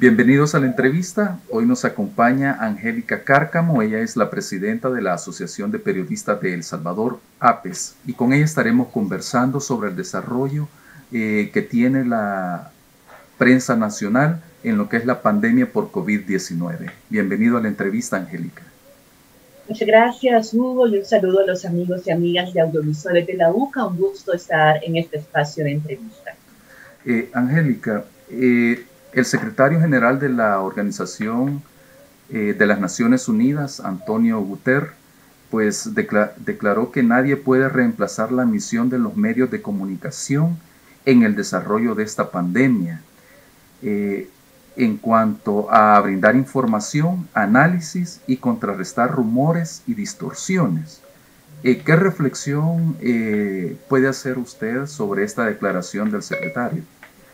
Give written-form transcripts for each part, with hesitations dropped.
Bienvenidos a la entrevista. Hoy nos acompaña Angélica Cárcamo. Ella es la presidenta de la Asociación de Periodistas de El Salvador, APES, y con ella estaremos conversando sobre el desarrollo que tiene la prensa nacional en lo que es la pandemia por COVID-19. Bienvenido a la entrevista, Angélica. Muchas gracias, Hugo, y un saludo a los amigos y amigas de Audiovisuales de la UCA. Un gusto estar en este espacio de entrevista. Angélica, el secretario general de la Organización de las Naciones Unidas, Antonio Guterres, pues declaró que nadie puede reemplazar la misión de los medios de comunicación en el desarrollo de esta pandemia. En cuanto a brindar información, análisis y contrarrestar rumores y distorsiones. ¿Qué reflexión puede hacer usted sobre esta declaración del secretario?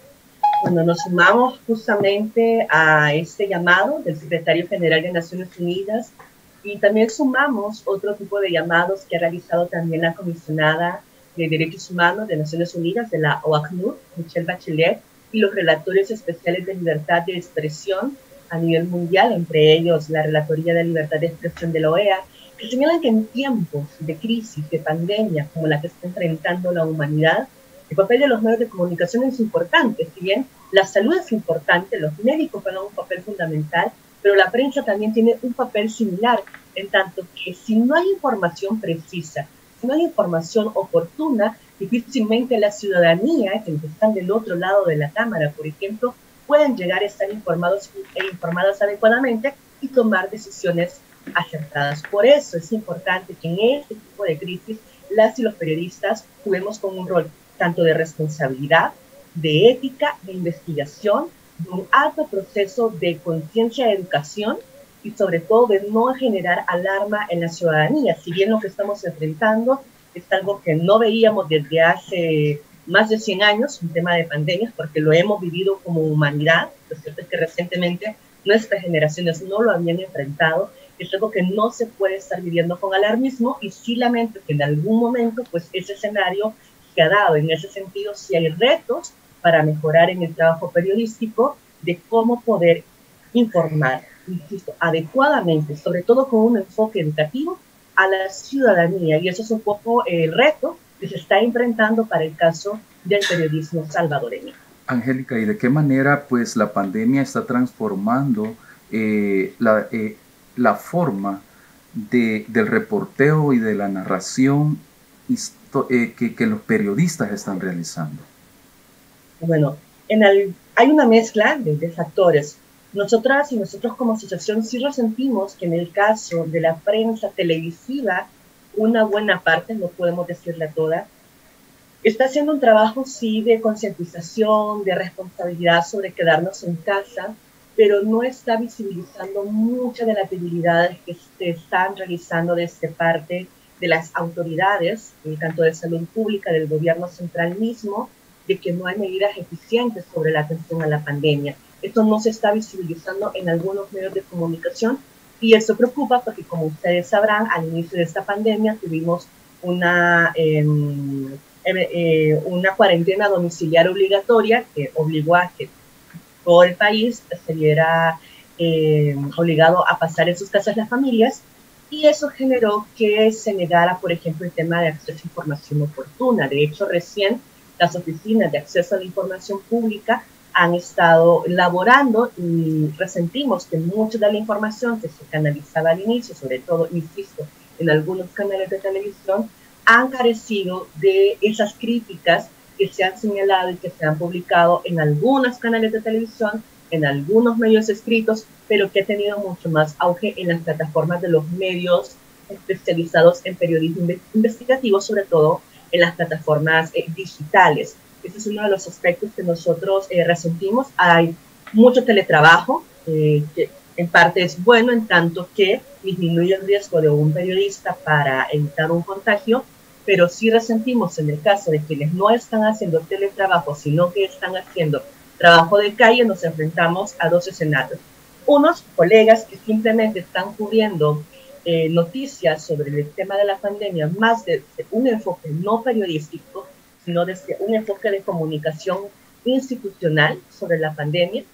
Bueno, nos sumamos justamente a este llamado del secretario general de Naciones Unidas y también sumamos otro tipo de llamados que ha realizado también la comisionada de Derechos Humanos de Naciones Unidas, de la OACNUR, Michelle Bachelet, y los relatores especiales de libertad de expresión a nivel mundial, entre ellos la Relatoría de Libertad de Expresión de la OEA, que señalan que en tiempos de crisis, de pandemia, como la que está enfrentando la humanidad, el papel de los medios de comunicación es importante. Si bien la salud es importante, los médicos juegan un papel fundamental, pero la prensa también tiene un papel similar, en tanto que si no hay información precisa, si no hay información oportuna, difícilmente la ciudadanía, que están del otro lado de la cámara, por ejemplo, pueden llegar a estar informados e informadas adecuadamente y tomar decisiones acertadas. Por eso es importante que en este tipo de crisis las y los periodistas juguemos con un rol tanto de responsabilidad, de ética, de investigación, de un alto proceso de conciencia de educación y sobre todo de no generar alarma en la ciudadanía. Si bien lo que estamos enfrentando es algo que no veíamos desde hace más de 100 años, un tema de pandemias, porque lo hemos vivido como humanidad. Lo cierto es que recientemente nuestras generaciones no lo habían enfrentado. Es algo que no se puede estar viviendo con alarmismo y sí lamento que en algún momento pues ese escenario se ha dado. En ese sentido, sí hay retos para mejorar en el trabajo periodístico de cómo poder informar, insisto, adecuadamente, sobre todo con un enfoque educativo a la ciudadanía. Y eso es un poco el reto que se está enfrentando para el caso del periodismo salvadoreño. Angélica, ¿y de qué manera pues la pandemia está transformando la forma del reporteo y de la narración que los periodistas están realizando? Bueno, hay una mezcla de factores. Nosotras y nosotros como asociación sí resentimos que en el caso de la prensa televisiva, una buena parte, no podemos decirla toda, está haciendo un trabajo sí de concientización, de responsabilidad sobre quedarnos en casa, pero no está visibilizando muchas de las debilidades que se están realizando desde parte de las autoridades, tanto de salud pública, del gobierno central mismo, de que no hay medidas eficientes sobre la atención a la pandemia. Esto no se está visibilizando en algunos medios de comunicación y eso preocupa porque, como ustedes sabrán, al inicio de esta pandemia tuvimos una cuarentena domiciliaria obligatoria que obligó a que todo el país se viera obligado a pasar en sus casas las familias, y eso generó que se negara, por ejemplo, el tema de acceso a información oportuna. De hecho, recién las oficinas de acceso a la información pública han estado laborando y resentimos que mucha de la información que se canalizaba al inicio, sobre todo, insisto, en algunos canales de televisión, han carecido de esas críticas que se han señalado y que se han publicado en algunos canales de televisión, en algunos medios escritos, pero que ha tenido mucho más auge en las plataformas de los medios especializados en periodismo investigativo, sobre todo en las plataformas digitales. Ese es uno de los aspectos que nosotros resentimos. Hay mucho teletrabajo, que en parte es bueno en tanto que disminuye el riesgo de un periodista para evitar un contagio, pero sí resentimos en el caso de quienes no están haciendo teletrabajo, sino que están haciendo trabajo de calle, nos enfrentamos a dos escenarios. Unos colegas que simplemente están cubriendo noticias sobre el tema de la pandemia, más de un enfoque no periodístico, sino desde un enfoque de comunicación institucional sobre la pandemia,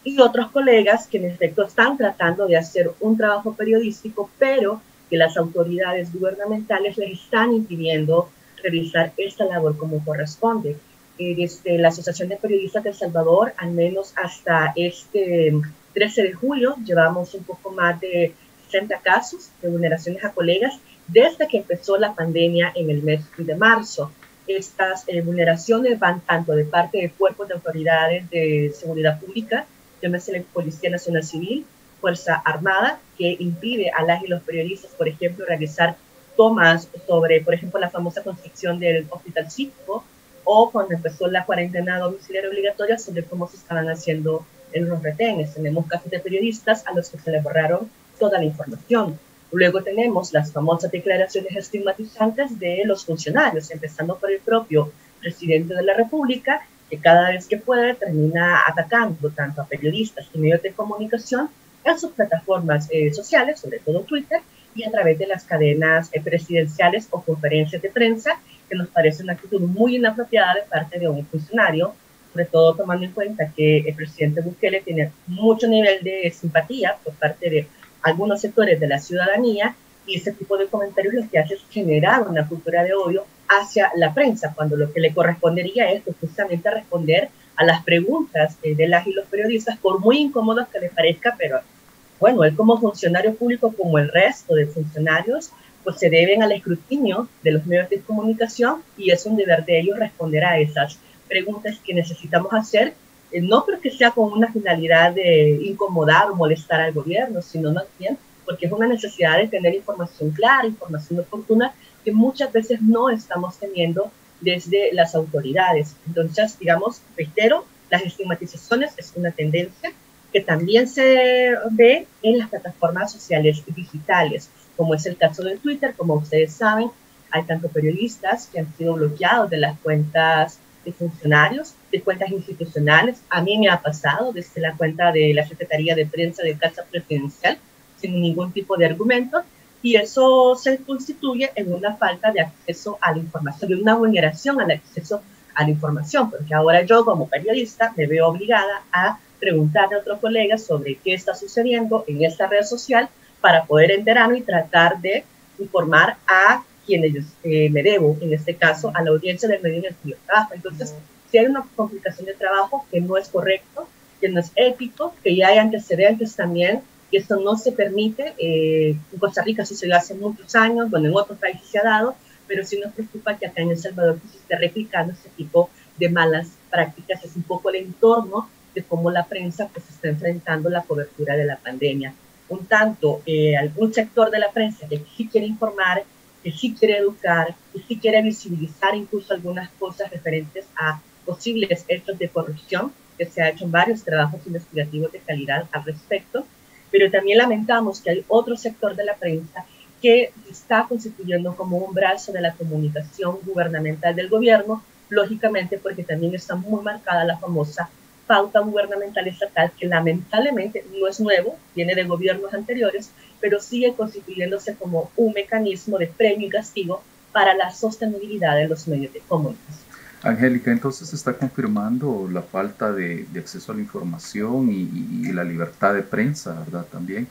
y otros colegas que en efecto están tratando de hacer un trabajo periodístico, pero que las autoridades gubernamentales les están impidiendo realizar esta labor como corresponde. Desde la Asociación de Periodistas de El Salvador, al menos hasta este 13 de julio, llevamos un poco más de 60 casos de vulneraciones a colegas desde que empezó la pandemia en el mes de marzo. Estas vulneraciones van tanto de parte de cuerpos de autoridades de seguridad pública, llámese la Policía Nacional Civil, Fuerza Armada, que impide a las y los periodistas, por ejemplo, realizar tomas sobre, por ejemplo, la famosa construcción del Hospital Cívico, o cuando empezó la cuarentena domiciliaria obligatoria, sobre cómo se estaban haciendo en los retenes. Tenemos casos de periodistas a los que se les borraron toda la información. Luego tenemos las famosas declaraciones estigmatizantes de los funcionarios, empezando por el propio presidente de la República, que cada vez que puede termina atacando tanto a periodistas y medios de comunicación en sus plataformas sociales, sobre todo Twitter, y a través de las cadenas presidenciales o conferencias de prensa, que nos parece una actitud muy inapropiada de parte de un funcionario, sobre todo tomando en cuenta que el presidente Bukele tiene mucho nivel de simpatía por parte de algunos sectores de la ciudadanía, y ese tipo de comentarios lo que hace es generar una cultura de odio hacia la prensa, cuando lo que le correspondería es justamente responder a las preguntas de las y los periodistas, por muy incómodos que les parezca, pero bueno, él como funcionario público, como el resto de funcionarios, pues se deben al escrutinio de los medios de comunicación, y es un deber de ellos responder a esas preguntas que necesitamos hacer, no porque sea con una finalidad de incomodar o molestar al gobierno, sino más bien porque es una necesidad de tener información clara, información oportuna, que muchas veces no estamos teniendo desde las autoridades. Entonces, digamos, reitero, las estigmatizaciones es una tendencia que también se ve en las plataformas sociales digitales, como es el caso de Twitter. Como ustedes saben, hay tanto periodistas que han sido bloqueados de las cuentas de funcionarios, de cuentas institucionales. A mí me ha pasado desde la cuenta de la Secretaría de Prensa de Casa Presidencial, sin ningún tipo de argumento, y eso se constituye en una falta de acceso a la información, de una vulneración al acceso a la información, porque ahora yo como periodista me veo obligada a preguntarle a otro colega sobre qué está sucediendo en esta red social para poder enterarme y tratar de informar a quienes me debo, en este caso a la audiencia del medio en el que yo trabajo. Entonces, si hay una complicación de trabajo que no es correcto, que no es ético, que ya hay antecedentes también, y esto no se permite. En Costa Rica sucedió hace muchos años, bueno, en otros países se ha dado, pero sí nos preocupa que acá en El Salvador se esté replicando este tipo de malas prácticas. Es un poco el entorno de cómo la prensa pues está enfrentando la cobertura de la pandemia. Un tanto algún sector de la prensa que sí quiere informar, que sí quiere educar, que sí quiere visibilizar incluso algunas cosas referentes a posibles hechos de corrupción, que se ha hecho en varios trabajos investigativos de calidad al respecto, pero también lamentamos que hay otro sector de la prensa que está constituyendo como un brazo de la comunicación gubernamental del gobierno, lógicamente porque también está muy marcada la famosa pauta gubernamental estatal, que lamentablemente no es nuevo, viene de gobiernos anteriores, pero sigue constituyéndose como un mecanismo de premio y castigo para la sostenibilidad de los medios de comunicación. Angélica, entonces se está confirmando la falta de acceso a la información y la libertad de prensa, ¿verdad? También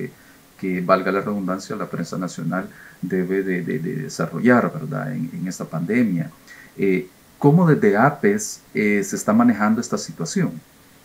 que valga la redundancia, la prensa nacional debe de desarrollar, ¿verdad? En esta pandemia. ¿Cómo desde APES se está manejando esta situación?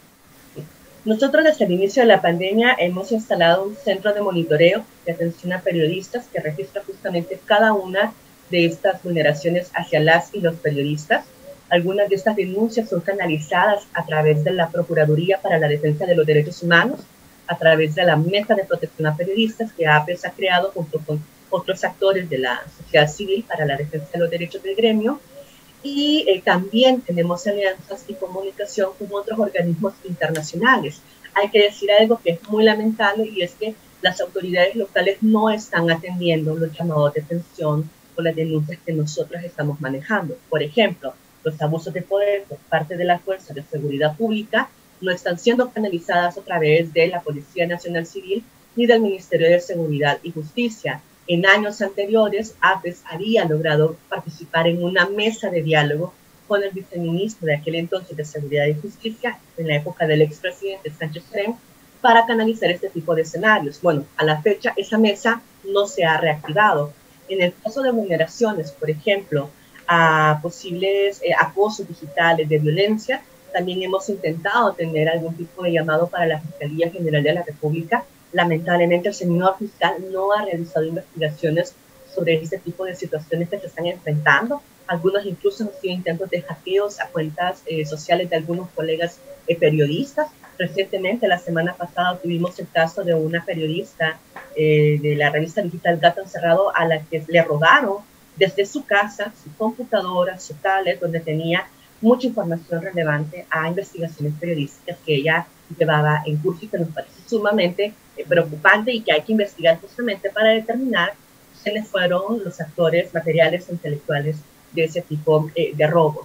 Nosotros desde el inicio de la pandemia hemos instalado un centro de monitoreo de atención a periodistas que registra justamente cada una de estas vulneraciones hacia las y los periodistas. Algunas de estas denuncias son canalizadas a través de la Procuraduría para la Defensa de los Derechos Humanos, a través de la Mesa de Protección a Periodistas que APES ha creado junto con otros actores de la sociedad civil para la defensa de los derechos del gremio. Y también tenemos alianzas y comunicación con otros organismos internacionales. Hay que decir algo que es muy lamentable, y es que las autoridades locales no están atendiendo los llamados de atención o las denuncias que nosotros estamos manejando. Por ejemplo, los abusos de poder por parte de las fuerzas de seguridad pública no están siendo canalizadas a través de la Policía Nacional Civil ni del Ministerio de Seguridad y Justicia. En años anteriores, APES había logrado participar en una mesa de diálogo con el viceministro de aquel entonces de Seguridad y Justicia, en la época del expresidente Sánchez Serén, para canalizar este tipo de escenarios. Bueno, a la fecha esa mesa no se ha reactivado. En el caso de vulneraciones, por ejemplo, a posibles acosos digitales de violencia, también hemos intentado tener algún tipo de llamado para la Fiscalía General de la República. Lamentablemente el señor fiscal no ha realizado investigaciones sobre este tipo de situaciones que se están enfrentando. Algunos incluso han sido intentos de hackeos a cuentas sociales de algunos colegas periodistas. Recientemente, la semana pasada, tuvimos el caso de una periodista de la revista digital Gato Encerrado a la que le robaron desde su casa, su computadora, su tablet, donde tenía mucha información relevante a investigaciones periodísticas que ella llevaba en curso y que nos parece sumamente preocupante y que hay que investigar justamente para determinar quiénes fueron los actores materiales e intelectuales de ese tipo de robos.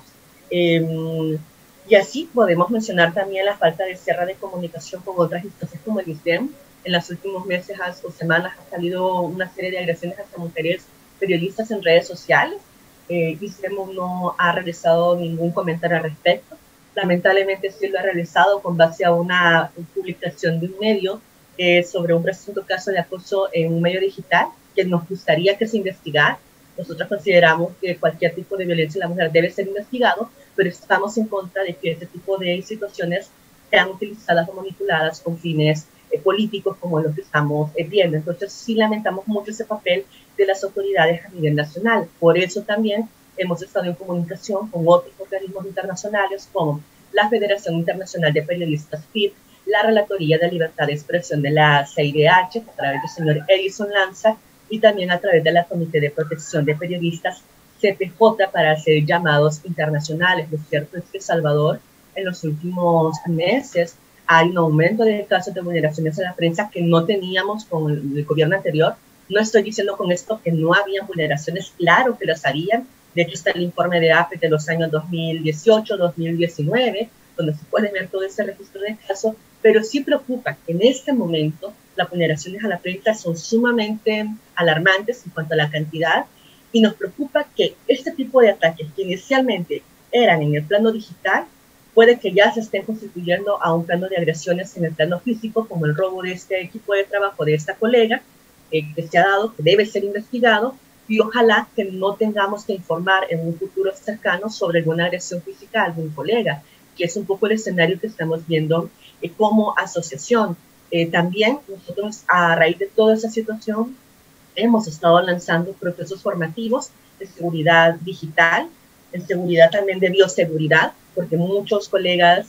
Y así podemos mencionar también la falta de cierre de comunicación con otras instancias como el ISDEM. En los últimos meses o semanas ha salido una serie de agresiones hacia mujeres periodistas en redes sociales. ISDEM no ha realizado ningún comentario al respecto. Lamentablemente sí lo ha realizado con base a una publicación de un medio sobre un presunto caso de acoso en un medio digital que nos gustaría que se investigara. Nosotros consideramos que cualquier tipo de violencia en la mujer debe ser investigado, pero estamos en contra de que este tipo de situaciones sean utilizadas o manipuladas con fines políticos como los que estamos viendo. Entonces sí lamentamos mucho ese papel de las autoridades a nivel nacional. Por eso también hemos estado en comunicación con otros organismos internacionales como la Federación Internacional de Periodistas FIP, la Relatoría de Libertad de Expresión de la CIDH, a través del señor Edison Lanza, y también a través de la Comité de Protección de Periodistas, CPJ, para hacer llamados internacionales. Lo cierto es que Salvador, en los últimos meses, hay un aumento de casos de vulneraciones a la prensa que no teníamos con el gobierno anterior. No estoy diciendo con esto que no habían vulneraciones, claro que las habían. De hecho, está el informe de APE de los años 2018, 2019, donde se puede ver todo ese registro de casos, pero sí preocupa que en este momento las vulneraciones a la prensa son sumamente alarmantes en cuanto a la cantidad, y nos preocupa que este tipo de ataques que inicialmente eran en el plano digital, puede que ya se estén constituyendo a un plano de agresiones en el plano físico, como el robo de este equipo de trabajo de esta colega, que se ha dado, que debe ser investigado, y ojalá que no tengamos que informar en un futuro cercano sobre alguna agresión física a algún colega, que es un poco el escenario que estamos viendo como asociación. También nosotros, a raíz de toda esa situación, hemos estado lanzando procesos formativos de seguridad digital, en seguridad también de bioseguridad, porque muchos colegas,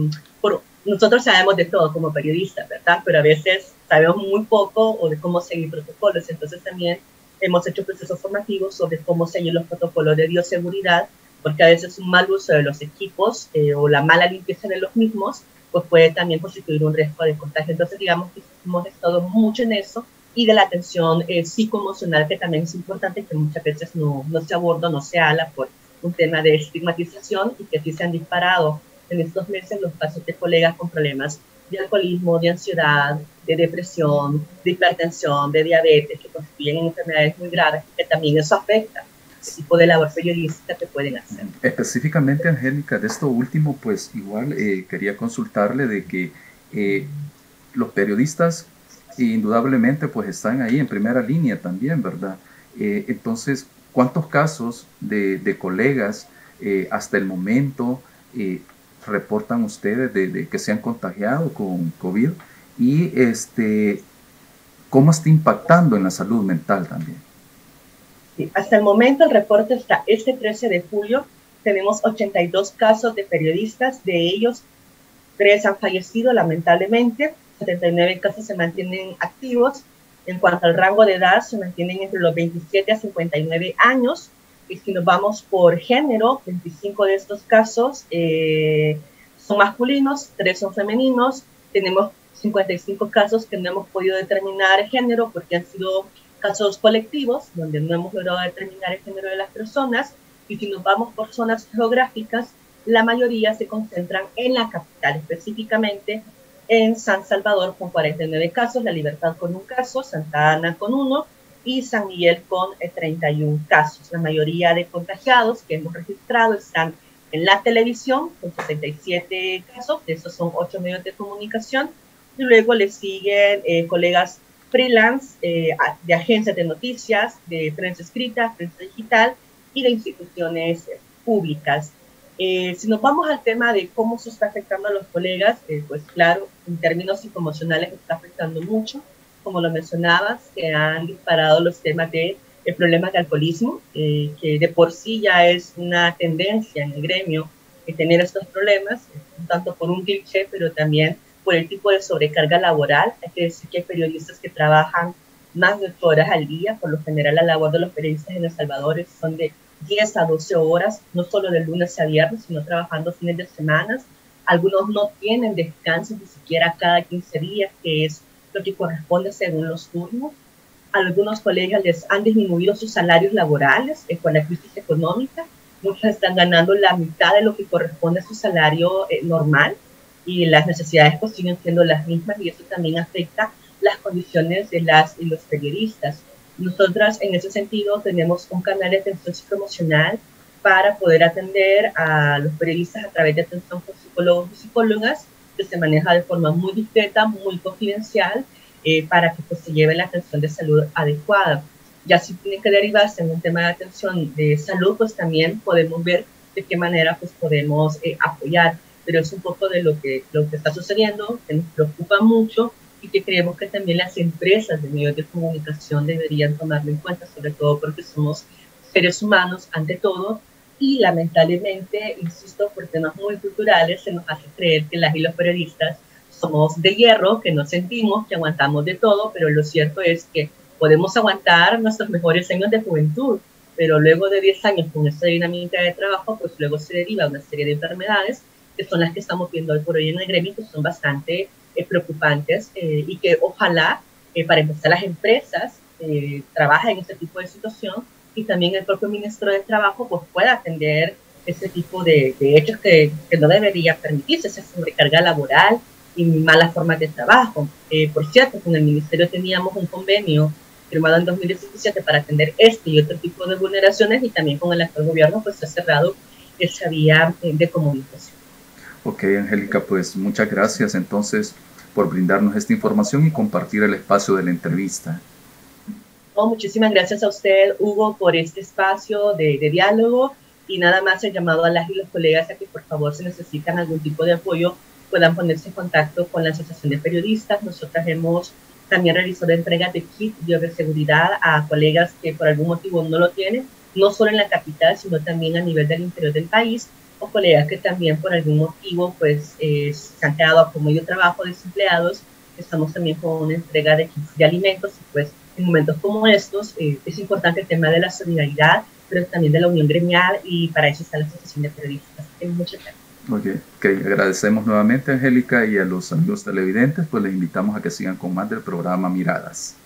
nosotros sabemos de todo como periodistas, ¿verdad? Pero a veces sabemos muy poco o de cómo seguir protocolos. Entonces también hemos hecho procesos formativos sobre cómo seguir los protocolos de bioseguridad, porque a veces un mal uso de los equipos o la mala limpieza de los mismos, pues puede también constituir un riesgo de contagio. Entonces digamos que hemos estado mucho en eso, y de la atención psicoemocional, que también es importante, que muchas veces no se aborda, no se habla por un tema de estigmatización, y que sí se han disparado en estos meses los casos de colegas con problemas de alcoholismo, de ansiedad, de depresión, de hipertensión, de diabetes, que constituyen enfermedades muy graves, y que también eso afecta el tipo de labor periodística que pueden hacer. Específicamente, Angélica, de esto último, pues igual quería consultarle de que los periodistas indudablemente pues están ahí en primera línea también, ¿verdad? Entonces, ¿cuántos casos de colegas hasta el momento reportan ustedes de que se han contagiado con COVID? Y ¿cómo está impactando en la salud mental también? Sí, hasta el momento el reporte está este 13 de julio. Tenemos 82 casos de periodistas, de ellos 3 han fallecido lamentablemente, 79 casos se mantienen activos. En cuanto al rango de edad, se mantienen entre los 27 a 59 años. Y si nos vamos por género, 25 de estos casos son masculinos, 3 son femeninos. Tenemos 55 casos que no hemos podido determinar el género porque han sido casos colectivos, donde no hemos logrado determinar el género de las personas. Y si nos vamos por zonas geográficas, la mayoría se concentran en la capital, específicamente en San Salvador con 49 casos, La Libertad con 1 caso, Santa Ana con 1 y San Miguel con 31 casos. La mayoría de contagiados que hemos registrado están en la televisión, con 67 casos, de esos son 8 medios de comunicación, y luego le siguen colegas freelance de agencias de noticias, de prensa escrita, prensa digital y de instituciones públicas. Si nos vamos al tema de cómo se está afectando a los colegas, pues claro, en términos psicoemocionales está afectando mucho. Como lo mencionabas, se han disparado los temas de problemas de alcoholismo, que de por sí ya es una tendencia en el gremio tener estos problemas, tanto por un cliché, pero también por el tipo de sobrecarga laboral. Hay que decir que hay periodistas que trabajan más de 8 horas al día. Por lo general, la labor de los periodistas en El Salvador son de 10 a 12 horas, no solo de lunes a viernes, sino trabajando fines de semana. Algunos no tienen descanso ni siquiera cada 15 días, que es lo que corresponde según los turnos. Algunos colegas les han disminuido sus salarios laborales con la crisis económica. Muchos están ganando la mitad de lo que corresponde a su salario normal y las necesidades pues siguen siendo las mismas, y eso también afecta las condiciones de las y los periodistas. Nosotras en ese sentido tenemos un canal de atención psicoemocional para poder atender a los periodistas a través de atención con psicólogos y psicólogas, que se maneja de forma muy discreta, muy confidencial, para que pues, se lleve la atención de salud adecuada. Ya si tiene que derivarse en un tema de atención de salud, pues también podemos ver de qué manera pues podemos apoyar, pero es un poco de lo que está sucediendo, que nos preocupa mucho y que creemos que también las empresas de medios de comunicación deberían tomarlo en cuenta, sobre todo porque somos seres humanos ante todo, y lamentablemente, insisto, por temas muy culturales se nos hace creer que las y los periodistas somos de hierro, que no sentimos, que aguantamos de todo, pero lo cierto es que podemos aguantar nuestros mejores años de juventud, pero luego de 10 años con esta dinámica de trabajo, pues luego se deriva una serie de enfermedades que son las que estamos viendo hoy por hoy en el gremio, que son bastante preocupantes y que ojalá, para empezar, las empresas trabajen en este tipo de situación y también el propio ministro de Trabajo pues pueda atender ese tipo de hechos que no debería permitirse, esa sobrecarga laboral y malas formas de trabajo. Por cierto, con el ministerio teníamos un convenio firmado en 2017 para atender este y otro tipo de vulneraciones, y también con el actual gobierno pues se ha cerrado esa vía de comunicación. Ok, Angélica, pues muchas gracias entonces por brindarnos esta información y compartir el espacio de la entrevista. Oh, muchísimas gracias a usted, Hugo, por este espacio de diálogo, y nada más el llamado a las y los colegas a que por favor, si necesitan algún tipo de apoyo, puedan ponerse en contacto con la Asociación de Periodistas. Nosotras hemos también realizado entregas de kit de seguridad a colegas que por algún motivo no lo tienen, no solo en la capital, sino también a nivel del interior del país, o colegas que también por algún motivo pues se han quedado con medio trabajo, desempleados. Estamos también con una entrega de kits de alimentos, y pues en momentos como estos es importante el tema de la solidaridad, pero también de la unión gremial, y para eso está la Asociación de Periodistas. Muchas gracias. Okay. Agradecemos nuevamente, Angélica, y a los amigos televidentes, pues les invitamos a que sigan con más del programa Miradas.